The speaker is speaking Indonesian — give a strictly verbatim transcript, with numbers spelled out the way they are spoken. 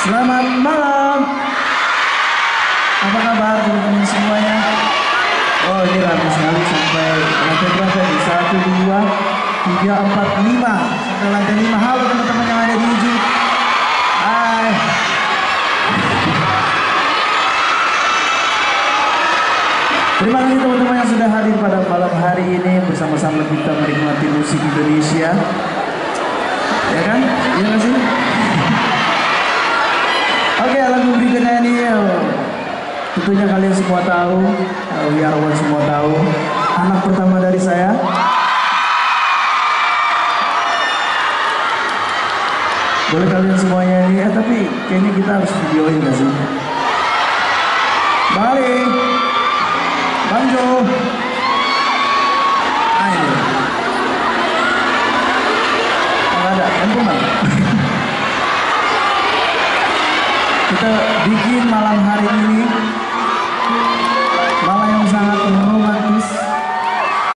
Selamat malam. Apa kabar teman-teman semuanya? Oh, ini ramai sekali sampai lantai berapa di satu, dua, tiga, empat, lima. Sampai lantai lima. Halo teman-teman yang ada di ujung. Hai. Terima kasih teman-teman yang sudah hadir pada malam hari ini bersama-sama kita menikmati musik Indonesia. Ya kan? Iya nggak sih? Oke, lagu berikutnya ini oh, tentunya kalian semua tahu, uh, Wiarawan semua tahu, anak pertama dari saya. Boleh kalian semuanya ini, ya, tapi kayaknya kita harus videoin gak sih? Balik, Banjo. Ah ini, oh, ada, handphone. Kita bikin malam